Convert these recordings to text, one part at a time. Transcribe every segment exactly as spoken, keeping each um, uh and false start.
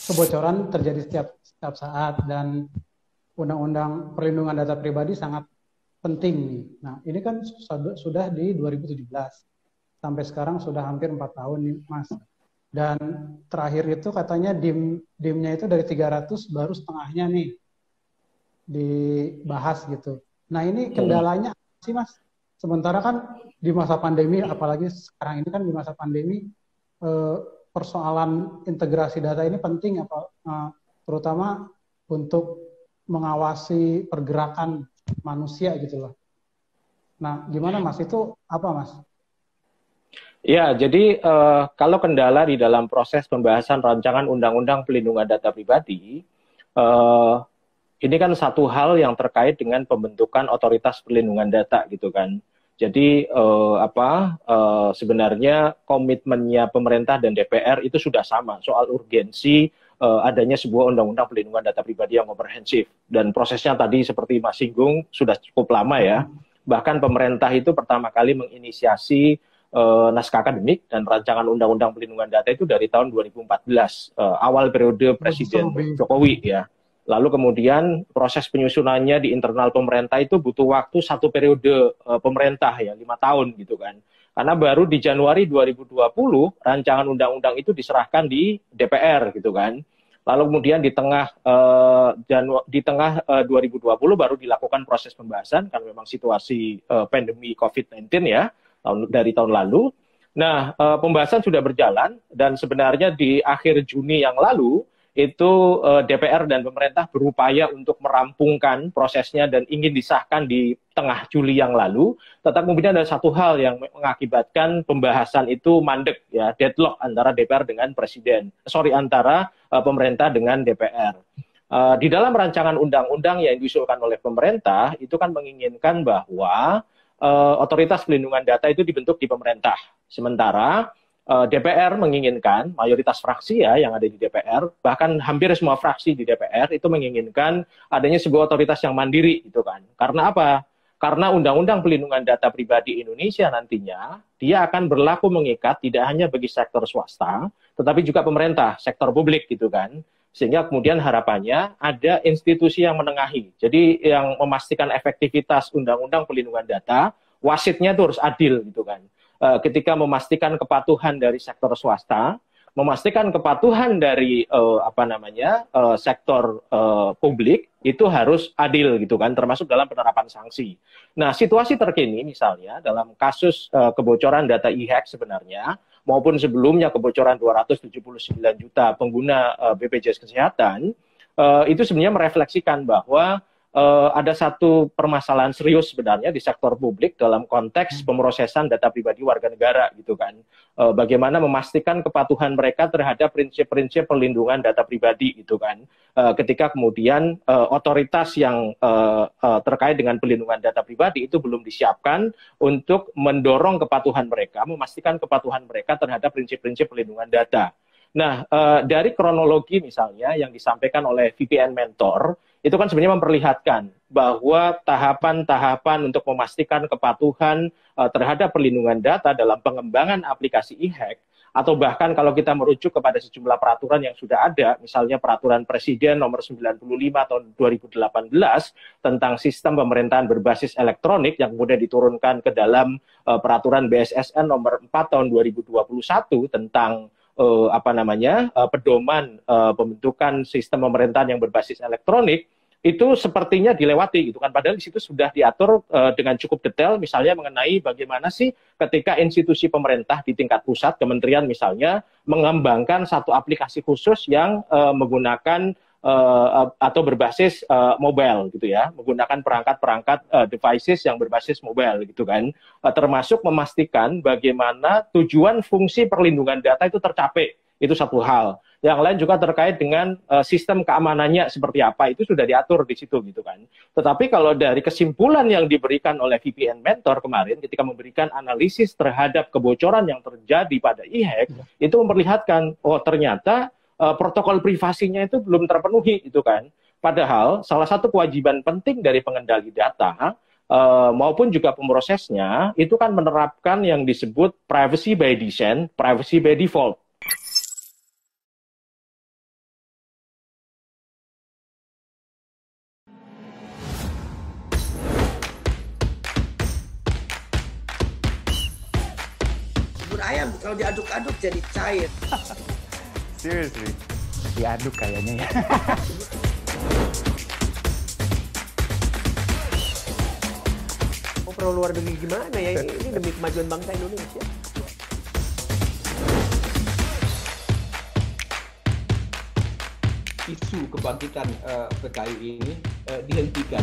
kebocoran terjadi setiap setiap saat dan undang-undang perlindungan data pribadi sangat penting nih. Nah, ini kan sudah sudah di dua ribu tujuh belas. Sampai sekarang sudah hampir empat tahun nih, Mas. Dan terakhir itu katanya dim dimnya itu dari tiga ratus baru setengahnya nih dibahas gitu. Nah, ini kendalanya apa sih, Mas? Sementara kan di masa pandemi, apalagi sekarang ini kan di masa pandemi, eh, persoalan integrasi data ini penting, apa, eh, terutama untuk mengawasi pergerakan manusia gitu loh. Nah, gimana Mas? Itu apa, Mas? Ya, jadi eh, kalau kendala di dalam proses pembahasan rancangan undang-undang pelindungan data pribadi, eh, ini kan satu hal yang terkait dengan pembentukan otoritas perlindungan data gitu kan. Jadi eh, apa eh, sebenarnya komitmennya pemerintah dan D P R itu sudah sama soal urgensi eh, adanya sebuah undang-undang pelindungan data pribadi yang komprehensif, dan prosesnya tadi seperti Mas singgung sudah cukup lama ya. Bahkan pemerintah itu pertama kali menginisiasi uh, naskah akademik dan rancangan undang-undang pelindungan data itu dari tahun dua ribu empat belas, uh, awal periode Presiden Jokowi ya. Lalu kemudian proses penyusunannya di internal pemerintah itu butuh waktu satu periode uh, pemerintah ya, lima tahun gitu kan. Karena baru di Januari dua ribu dua puluh rancangan undang-undang itu diserahkan di D P R gitu kan. Lalu kemudian di tengah uh, Janu di tengah uh, dua ribu dua puluh baru dilakukan proses pembahasan karena memang situasi uh, pandemi COVID sembilan belas ya tahun, dari tahun lalu. Nah, uh, pembahasan sudah berjalan dan sebenarnya di akhir Juni yang lalu itu uh, D P R dan pemerintah berupaya untuk merampungkan prosesnya dan ingin disahkan di tengah Juli yang lalu. Tetapi kemudian ada satu hal yang mengakibatkan pembahasan itu mandek ya, deadlock antara D P R dengan Presiden, sorry antara uh, pemerintah dengan D P R. Uh, di dalam rancangan undang-undang yang diusulkan oleh pemerintah itu kan menginginkan bahwa uh, otoritas pelindungan data itu dibentuk di pemerintah. Sementara D P R menginginkan, mayoritas fraksi ya yang ada di D P R, bahkan hampir semua fraksi di D P R itu menginginkan adanya sebuah otoritas yang mandiri gitu kan. Karena apa? Karena Undang-Undang Pelindungan Data Pribadi Indonesia nantinya dia akan berlaku mengikat tidak hanya bagi sektor swasta, tetapi juga pemerintah, sektor publik gitu kan. Sehingga kemudian harapannya ada institusi yang menengahi. Jadi yang memastikan efektivitas Undang-Undang Pelindungan Data, wasitnya itu harus adil gitu kan. Ketika memastikan kepatuhan dari sektor swasta, memastikan kepatuhan dari uh, apa namanya uh, sektor uh, publik itu harus adil gitu kan, termasuk dalam penerapan sanksi. Nah, situasi terkini misalnya dalam kasus uh, kebocoran data e-hack sebenarnya maupun sebelumnya kebocoran dua ratus tujuh puluh sembilan juta pengguna uh, B P J S Kesehatan uh, itu sebenarnya merefleksikan bahwa Uh, ada satu permasalahan serius sebenarnya di sektor publik dalam konteks pemrosesan data pribadi warga negara gitu kan. Uh, bagaimana memastikan kepatuhan mereka terhadap prinsip-prinsip perlindungan data pribadi gitu kan. Uh, ketika kemudian uh, otoritas yang uh, uh, terkait dengan perlindungan data pribadi itu belum disiapkan untuk mendorong kepatuhan mereka, memastikan kepatuhan mereka terhadap prinsip-prinsip perlindungan data. Nah, uh, dari kronologi misalnya yang disampaikan oleh V P N Mentor, itu kan sebenarnya memperlihatkan bahwa tahapan-tahapan untuk memastikan kepatuhan uh, terhadap perlindungan data dalam pengembangan aplikasi e-hack, atau bahkan kalau kita merujuk kepada sejumlah peraturan yang sudah ada, misalnya peraturan Presiden nomor sembilan puluh lima tahun dua ribu delapan belas tentang sistem pemerintahan berbasis elektronik yang kemudian diturunkan ke dalam uh, peraturan B S S N nomor empat tahun dua ribu dua puluh satu tentang Uh, apa namanya uh, pedoman uh, pembentukan sistem pemerintahan yang berbasis elektronik, itu sepertinya dilewati gitu kan, padahal di situ sudah diatur uh, dengan cukup detail misalnya mengenai bagaimana sih ketika institusi pemerintah di tingkat pusat, kementerian misalnya, mengembangkan satu aplikasi khusus yang uh, menggunakan uh, atau berbasis uh, mobile gitu ya, menggunakan perangkat-perangkat uh, devices yang berbasis mobile gitu kan, uh, termasuk memastikan bagaimana tujuan fungsi perlindungan data itu tercapai, itu satu hal. Yang lain juga terkait dengan uh, sistem keamanannya seperti apa, itu sudah diatur di situ gitu kan. Tetapi kalau dari kesimpulan yang diberikan oleh V P N Mentor kemarin ketika memberikan analisis terhadap kebocoran yang terjadi pada e-hack, itu memperlihatkan oh ternyata uh, protokol privasinya itu belum terpenuhi itu kan. Padahal salah satu kewajiban penting dari pengendali data uh, maupun juga pemrosesnya itu kan menerapkan yang disebut privacy by design, privacy by default. ayam kalau diaduk-aduk jadi cair. Seriously, diaduk kayaknya ya. Oh, perlu luar negeri gimana ya? Ini demi kemajuan bangsa Indonesia. Isu kebangkitan uh, P K I ini uh, dihentikan.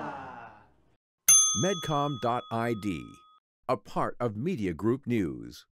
Medcom dot I D, a part of Media Group News.